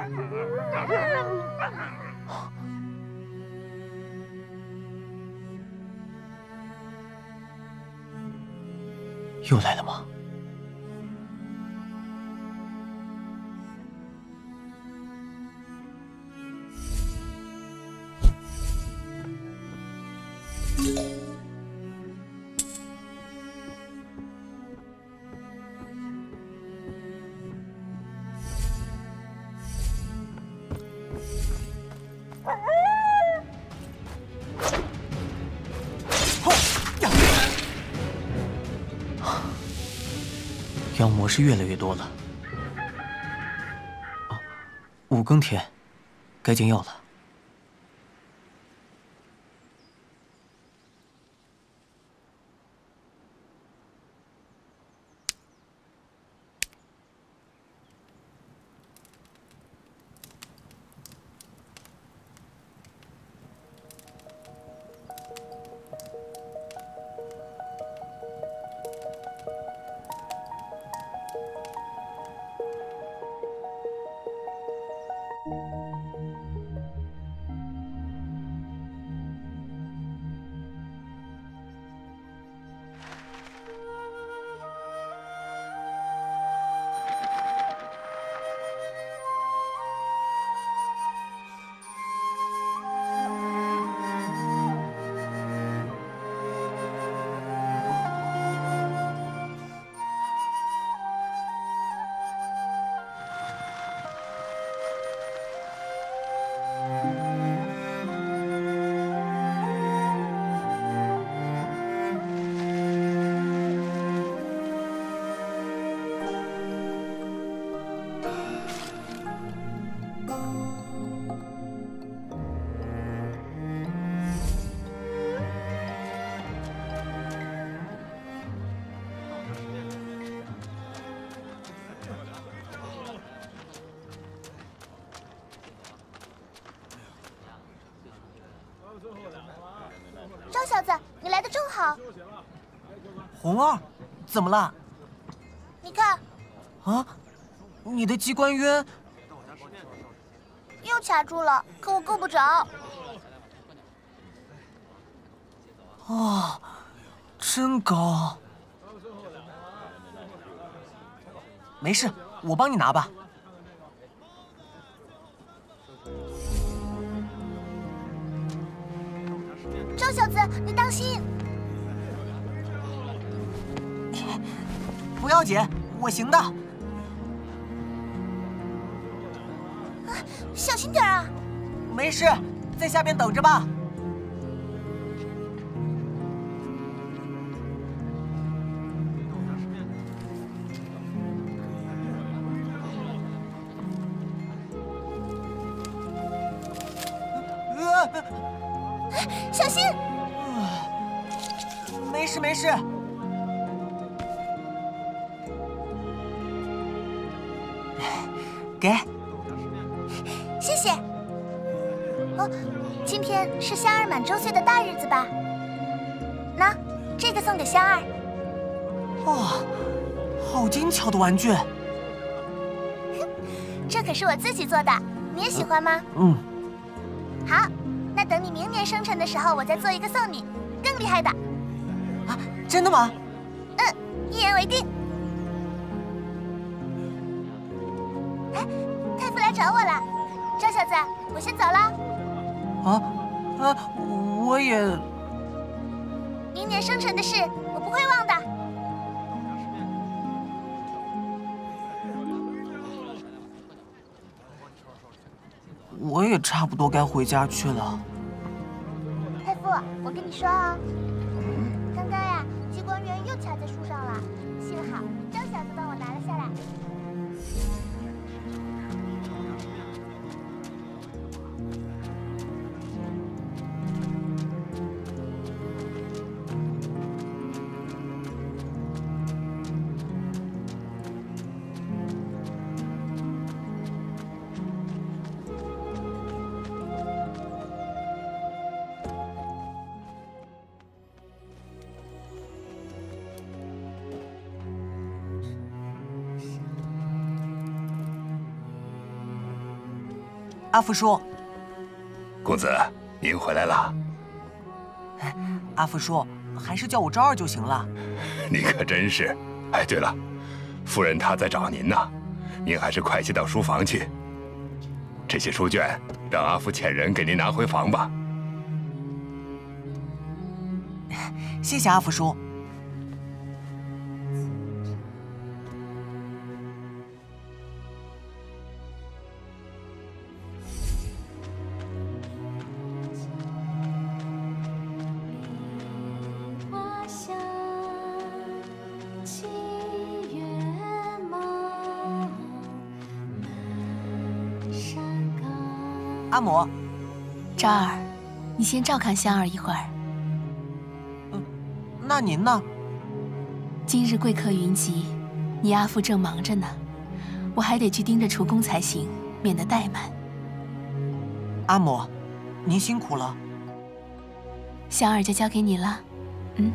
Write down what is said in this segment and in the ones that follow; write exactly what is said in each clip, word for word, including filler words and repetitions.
又来了吗？妖魔是越来越多了。哦，五更天，该进药了。 张小子，你来的正好。 红儿，怎么了？ 你看， 啊，你的机关鸢又卡住了，可我够不着。 哦，真高。没事，我帮你拿吧。 张小子，你当心！ 不要紧，我行的。啊， 小心点啊！ 没事，在下边等着吧。 小心！ 没事没事。给， 谢谢。哦，今天是香儿满周岁的大日子吧？那这个送给香儿。 哇，好精巧的玩具。 这可是我自己做的，你也喜欢吗？ 嗯。 好。那等你明年生辰的时候，我再做一个送你，更厉害的。 啊，真的吗？ 嗯，一言为定。哎，太傅来找我了，张小子，我先走了。 啊啊，我也。 明年生辰的事，我不会忘的。 我也差不多该回家去了。 太傅，我跟你说哦，刚刚呀，激光源又卡在树上了，幸好张小子帮我拿了下来。 阿福叔， 公子，您回来了。 阿福叔，还是叫我昭儿就行了。 你可真是。哎，对了，夫人她在找您呢，您还是快些到书房去。这些书卷，让阿福遣人给您拿回房吧。 谢谢阿福叔。 阿母， 昭儿，你先照看香儿一会儿。 嗯，那您呢？ 今日贵客云集，你阿父正忙着呢，我还得去盯着厨工才行，免得怠慢。 阿母，您辛苦了。 香儿就交给你了，嗯。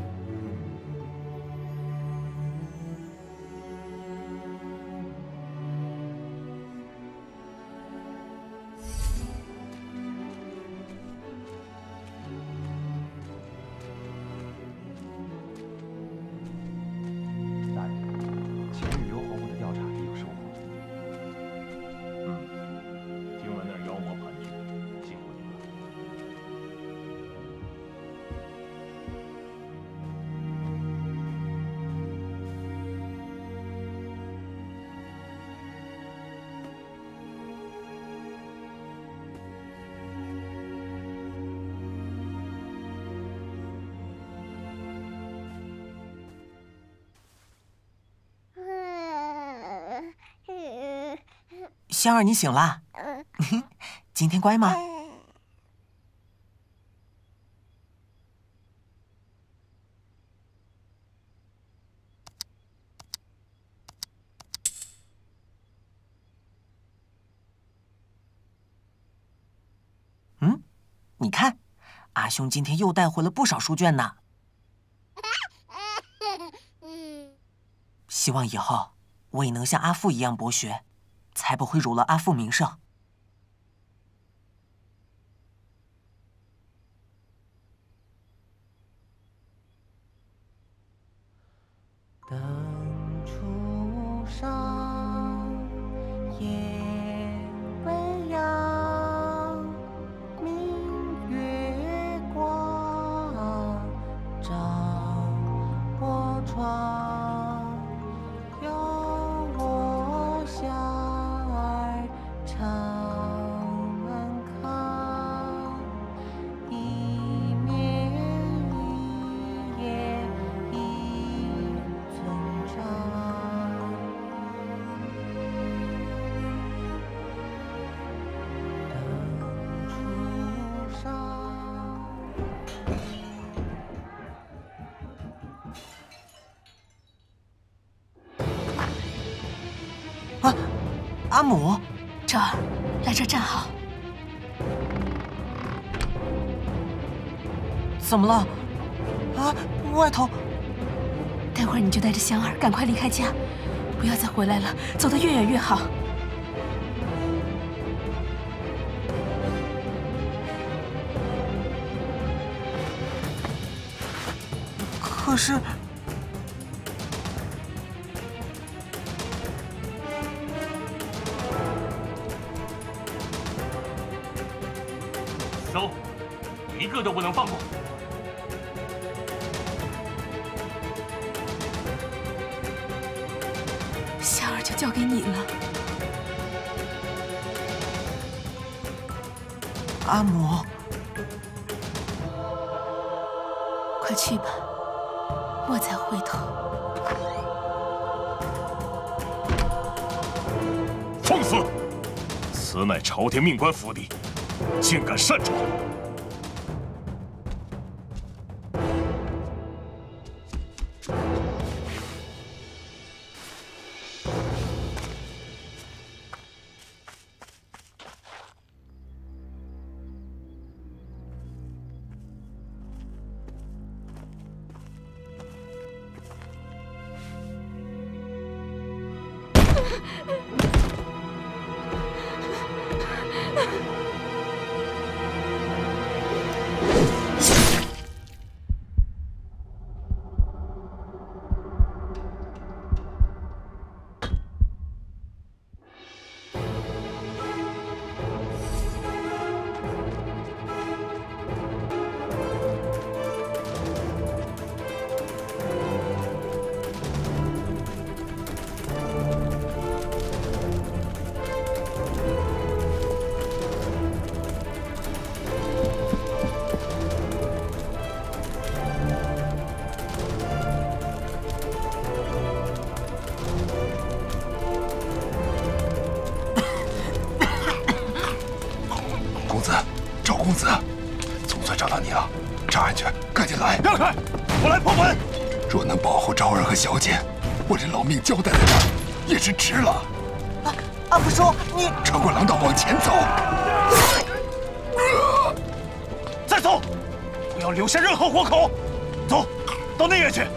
香儿，你醒啦？今天乖吗？嗯，你看，阿兄今天又带回了不少书卷呢。希望以后我也能像阿父一样博学。 才不会辱了阿父名声。灯初上，夜未央，明月光，照我窗，有我乡。 长安康，一面一叶一村长。灯初上。啊，阿母。 昭儿，来这站好。 怎么了？啊，外头。 待会儿你就带着香儿赶快离开家，不要再回来了，走得越远越好。 可是。 搜，一个都不能放过。 香儿就交给你了， 阿母。 快去吧，莫再回头。 放肆！此乃朝廷命官府邸。 竟敢擅闯！ 公子，总算找到你了。查安全，赶紧来！ 让开，我来破门。 若能保护昭儿和小姐，我这老命交代在这儿，也是值了。 啊，阿福叔，你穿过廊道往前走。 再走，不要留下任何活口。走，到内院去。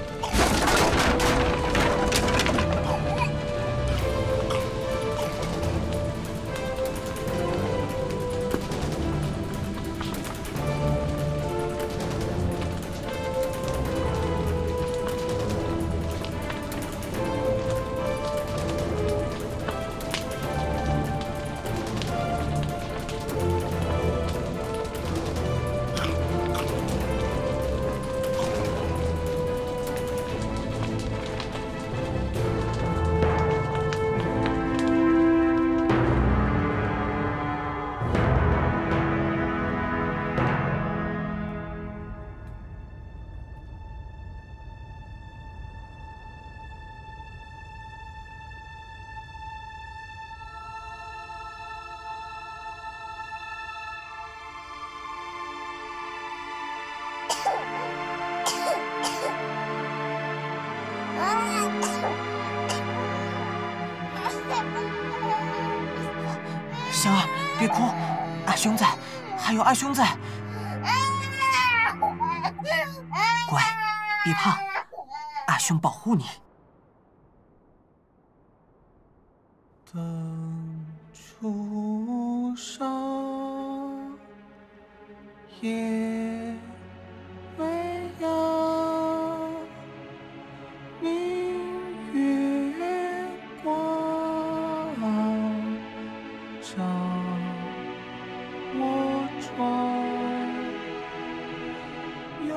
香儿，别哭，阿兄在，还有阿兄在。乖，别怕，阿兄保护你。灯初上，夜未央，明月光。 照我窗，有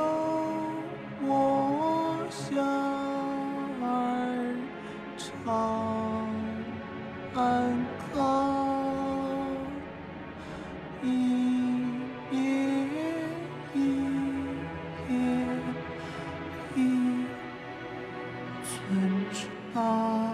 我香儿常安康，一别一别一寸长。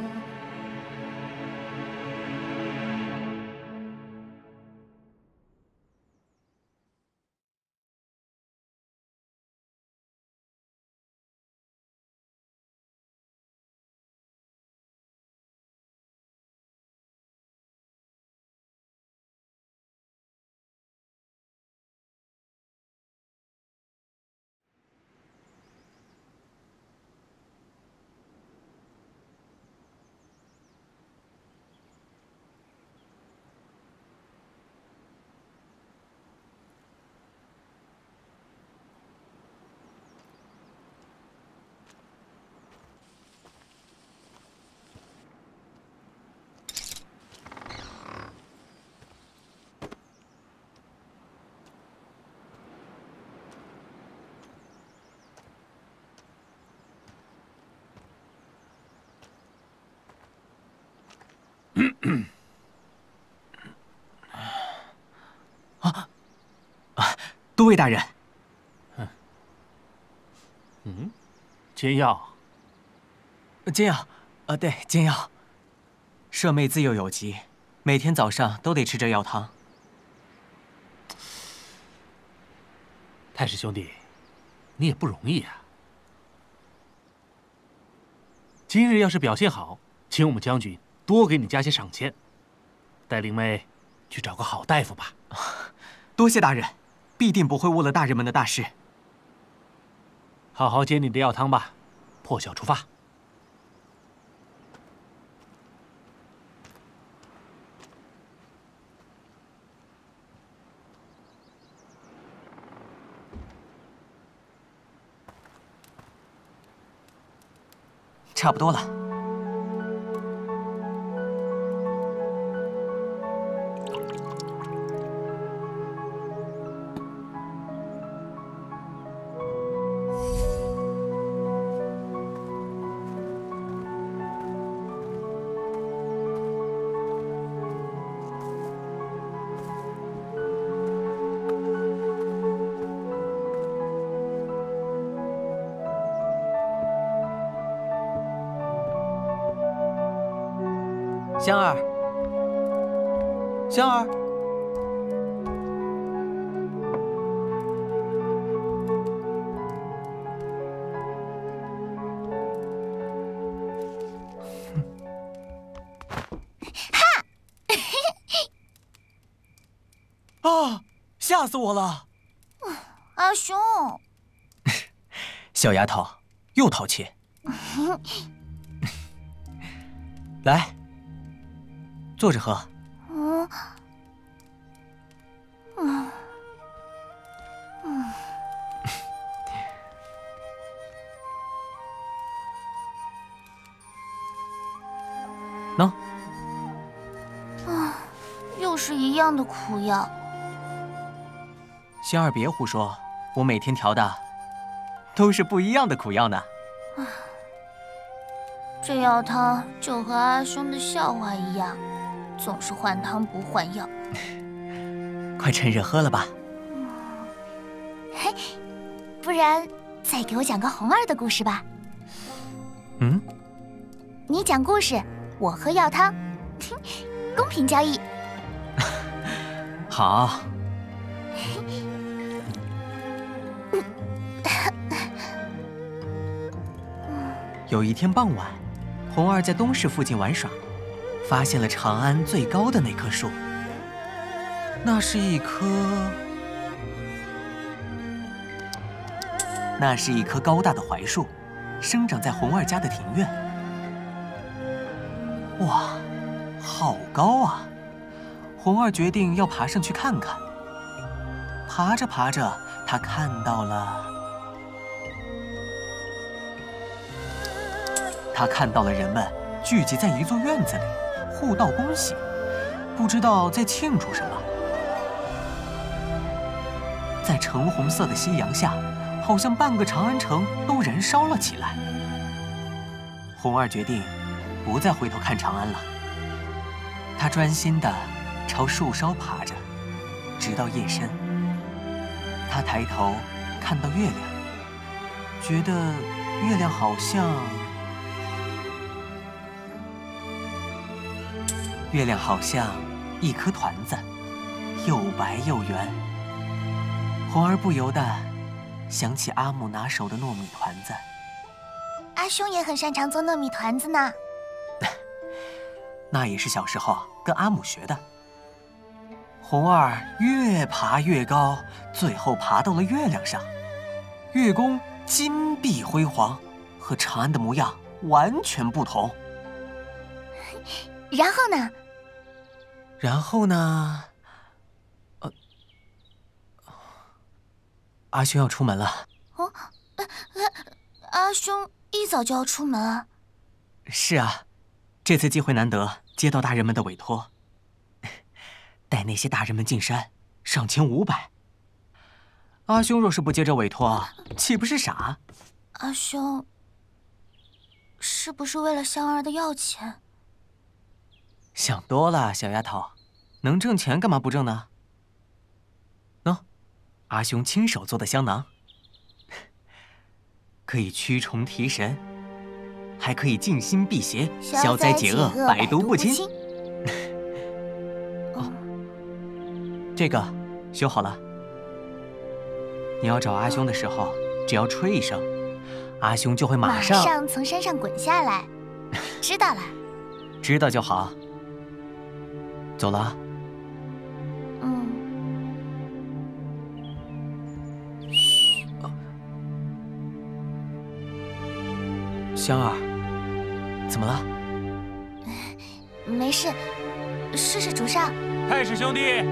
啊啊！多位大人， 嗯嗯，煎药， 煎药，啊，对，煎药。舍妹自幼有疾，每天早上都得吃这药汤。 太师兄弟，你也不容易啊。今日要是表现好，请我们将军多给你加些赏钱，带灵妹去找个好大夫吧。 多谢大人，必定不会误了大人们的大事。 好好煎你的药汤吧，破晓出发。 差不多了。香儿，香儿， 哈！ 啊！吓死我了！ 阿兄， 小丫头又淘气。来。 坐着喝。 嗯，嗯，嗯。 喏。 啊，又是一样的苦药。 香儿，别胡说，我每天调的都是不一样的苦药呢。 啊，这药汤就和阿兄的笑话一样。 总是换汤不换药， 快趁热喝了吧。 嘿，不然再给我讲个红儿的故事吧。 嗯， 你讲故事，我喝药汤，公平交易。 好。有一天傍晚，红儿在东市附近玩耍。 发现了长安最高的那棵树，那是一棵，那是一棵高大的槐树，生长在红儿家的庭院。哇，好高啊！红儿决定要爬上去看看。爬着爬着，她看到了，她看到了人们聚集在一座院子里。 互道恭喜，不知道在庆祝什么。在橙红色的夕阳下，好像半个长安城都燃烧了起来。红儿决定不再回头看长安了，她专心地朝树梢爬着，直到夜深。她抬头看到月亮，觉得月亮好像…… 月亮好像一颗团子，又白又圆。红儿不由得想起阿母拿手的糯米团子。 阿兄也很擅长做糯米团子呢。 那也是小时候跟阿母学的。红儿越爬越高，最后爬到了月亮上。月宫金碧辉煌，和长安的模样完全不同。 然后呢？ 然后呢？呃，阿兄要出门了。 哦，呃呃，阿兄一早就要出门啊？ 是啊，这次机会难得，接到大人们的委托，带那些大人们进山，赏钱五百。阿兄若是不接这委托，岂不是傻？ 阿兄，是不是为了香儿的药钱？ 想多了，小丫头，能挣钱干嘛不挣呢？喏，阿兄亲手做的香囊，可以驱虫提神，还可以静心辟邪、消灾解厄、百毒不侵。哦，这个修好了。你要找阿兄的时候，只要吹一声，阿兄就会马上马上从山上滚下来。知道了。 知道就好。 走了。 嗯。 香儿，怎么了？ 没事，试试竹上。 太史兄弟，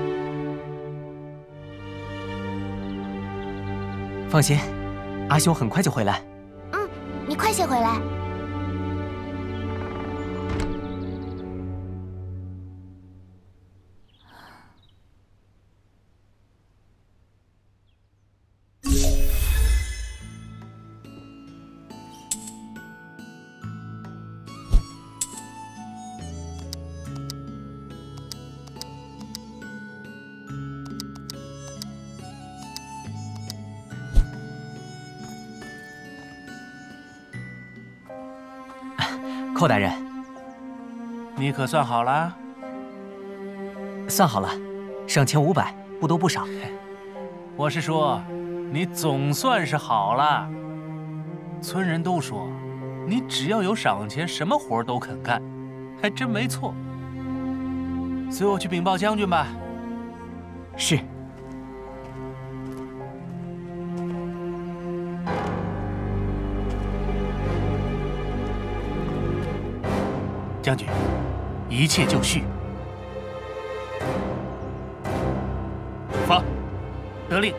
放心，阿兄很快就回来。 嗯，你快些回来。 寇大人， 你可算好了？ 算好了，赏钱五百，不多不少。 我是说，你总算是好了。村人都说，你只要有赏钱，什么活都肯干，还真没错。随我去禀报将军吧。 是。 将军，一切就绪。发，得令。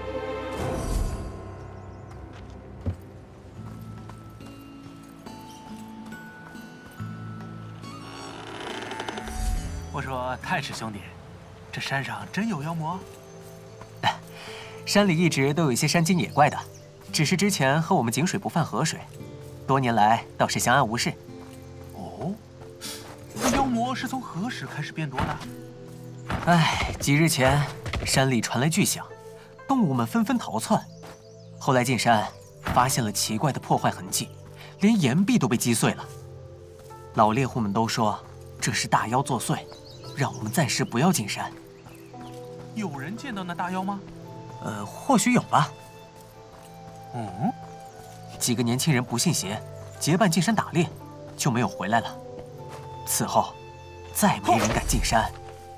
我说，太史兄弟，这山上真有妖魔？ 山里一直都有一些山精野怪的，只是之前和我们井水不犯河水，多年来倒是相安无事。 哦，那妖魔是从何时开始变多的？ 唉，几日前山里传来巨响，动物们纷纷逃窜。后来进山，发现了奇怪的破坏痕迹，连岩壁都被击碎了。老猎户们都说这是大妖作祟，让我们暂时不要进山。 有人见到那大妖吗？ 呃，或许有吧。 嗯， 几个年轻人不信邪，结伴进山打猎，就没有回来了。此后，再没人敢进山。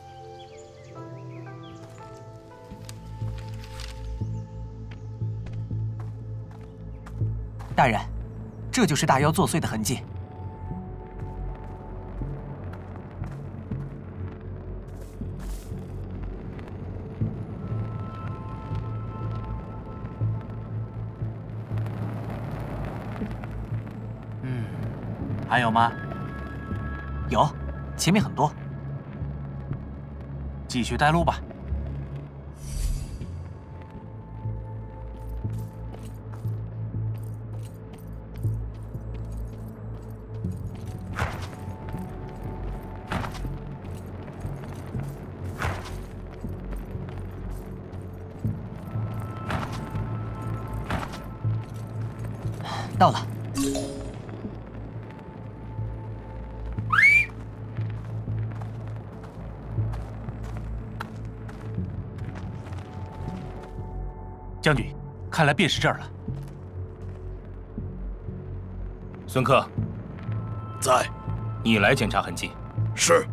大人，这就是大妖作祟的痕迹。 嗯，还有吗？ 有，前面很多。 继续带路吧。 到了。 将军，看来便是这儿了。 孙克， 在。 你来检查痕迹。 是。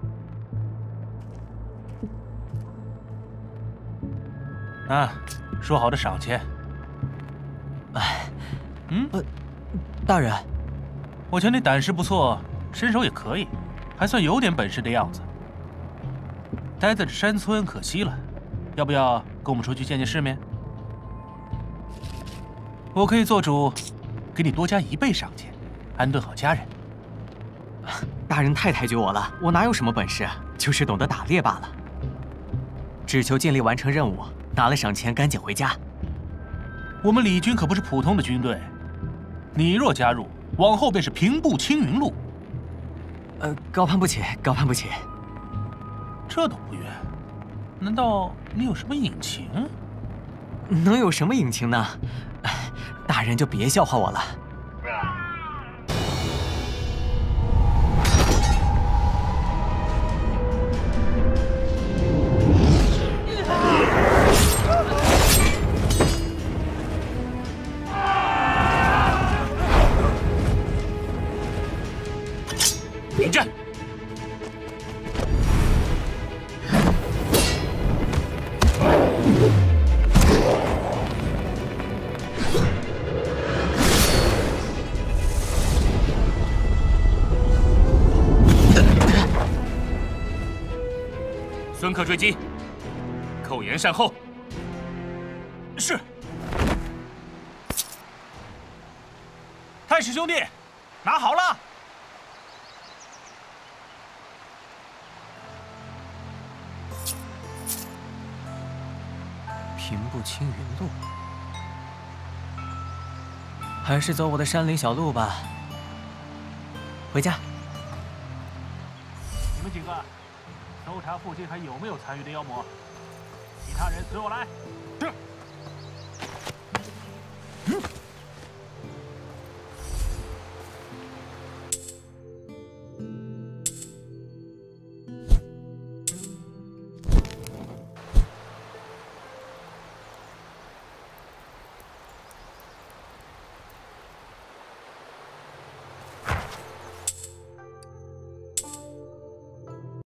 啊，说好的赏钱。 哎， 嗯， 呃，大人， 我瞧你胆识不错，身手也可以，还算有点本事的样子。待在这山村可惜了，要不要跟我们出去见见世面？我可以做主，给你多加一倍赏钱，安顿好家人。 大人太抬举我了，我哪有什么本事，就是懂得打猎罢了。只求尽力完成任务，拿了赏钱赶紧回家。 我们李军可不是普通的军队，你若加入，往后便是平步青云路。 呃，高攀不起，高攀不起。 这都不愿？难道你有什么隐情？ 能有什么隐情呢？大人就别笑话我了。 迎战！孙克追击，寇延善后。 是。太史兄弟，拿好了。 平步青云路，还是走我的山林小路吧。回家。 你们几个搜查附近还有没有残余的妖魔，其他人随我来。是。